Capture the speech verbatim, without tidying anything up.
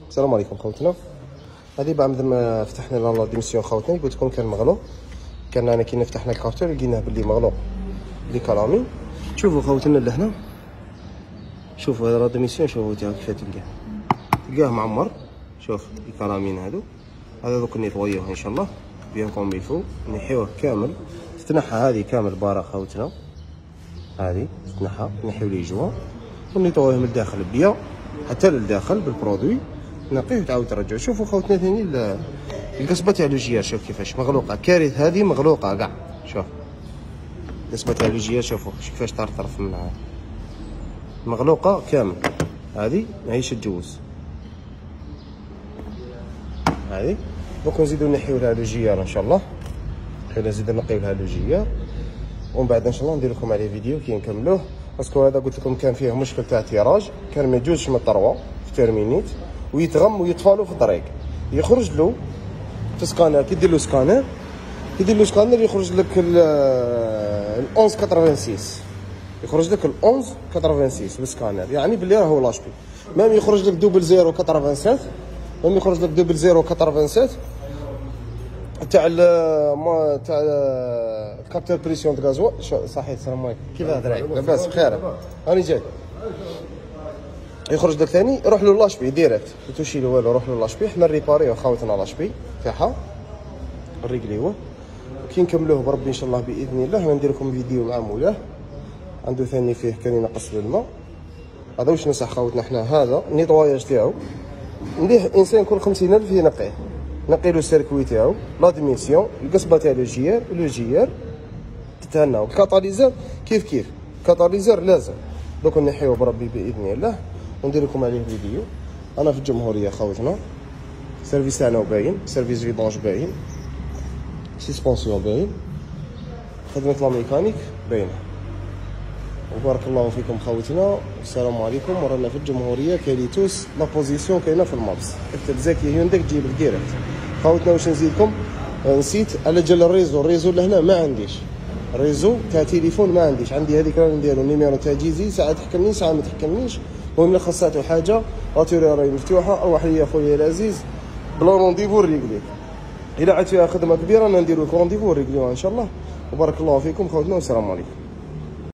السلام عليكم خوتنا. هذه بعد ما فتحنا لا ديميسيون خوتنا قلت لكم كان مغلوق، كان انا كي فتحنا الكارتور لقيناه باللي مغلوق لي كلامي. شوفوا خوتنا لهنا، شوفوا هذا لا ديميسيون، شوفوا تا كيف تلقاه تلقاه معمر. شوف لي كلامين هادو، هذا دوك نيطويوه ان شاء الله بيان كوم بيلفو، نحيوه كامل، تتنحى هذه كامل بارا خوتنا، هذه تتنحى نحيو لي جوا ونيطويوه من الداخل بيان حتى للداخل بالبرودوي، نقيه وتعاود ترجعو. شوفوا خوتنا ثاني القصبه تاع لو جيار، شوف كيفاش مغلوقه، كارث هذه مغلوقه كاع. شوف القصبه تاع لو جيار، شوفوا كيفاش طرطرف منها مغلوقه كامل، هذه ماهيش تجوز هذه. دوك نزيدو نحيو لها لو جيار ان شاء الله، حنا نزيدو نقيو لها لو جيار ومن بعد ان شاء الله ندير لكم عليه فيديو كي نكملوه، باسكو هذا قلت لكم كان فيه مشكل تاع تيراج، كان ما يجوزش من الطروه في تيرمينيت ويتغم ويطفالو في الطريق، يخرج له في سكانر. كي دير له سكانر كي دير له سكانر يخرج لك ال أحد عشر ثمانية وثمانين، يخرج لك ال أحد عشر ثمانية وثمانين بالسكانر، يعني باللي راهو لاشبي. ميم يخرج لك دوبل زيرو سبعة وثمانين، ميم يخرج لك دوبل زيرو سبعة وثمانين تاع ما تاع كابتور بريسيون د غازوا. صحيح السلام عليكم، كيف هضري؟ لاباس بخير، راني جاي. يخرج لك ثاني روح له لاشبي ديريكت، ما توشي له والو، روح له لاشبي، حنا نريباريو خاوتنا لاشبي تاعها نريقليوه كي نكملوه بربي ان شاء الله باذن الله. ندير لكم فيديو مع مولاه عنده ثاني فيه كان ينقص الماء. هذا واش نصح خاوتنا حنا، هذا النيطواياج تاعو نديه انسان كل خمسين ألف ينقيه، نقي له السيركوي تاعو، لا ديميسيون، القصبه تاع لو جيار، لو جيار تتهناو. الكاتاليزر كيف كيف، الكاتاليزر لازم دوك نحيوه بربي باذن الله وندير لكم عليه فيديو. انا في الجمهوريه خوتنا، سيرفيس تاعنا باين، سيرفيس فيدونج باين، سيسبونسيون باين، خدمه لا ميكانيك باينه. وبارك الله فيكم خوتنا، والسلام عليكم. ورانا في الجمهوريه كاليتوس، لا بوزيسيون كاينه في المابس، اكتب زكي هيونداي تجيبك ديريكت خوتنا. واش نزيدكم؟ نسيت على جال الريزو، الريزو لهنا ما عنديش ريزو تاع تليفون، ما عنديش، عندي هذيك راني نديرو نيميرو تاع جيزي، ساعات تحكمني ساعات ما تحكمنيش. المهم الا خاصاتو حاجه لاتوري راهي مفتوحه، اروح ليا خويا العزيز بلا رونديفو نريقليه. الا عاد فيها خدمه كبيره انا نديرو لكم رونديفو ونريقليوها ان شاء الله. وبارك الله فيكم خوتنا والسلام عليكم.